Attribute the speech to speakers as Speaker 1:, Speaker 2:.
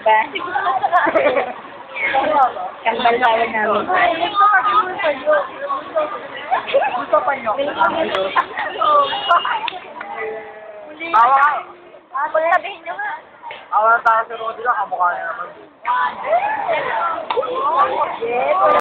Speaker 1: ba? Kambal tayo namin.
Speaker 2: Gusto pa nyo. Tawa ka.
Speaker 1: Sabihin nyo nga.
Speaker 2: Awa na tayo si Roddy lang, kamukha niya naman.
Speaker 1: Yes.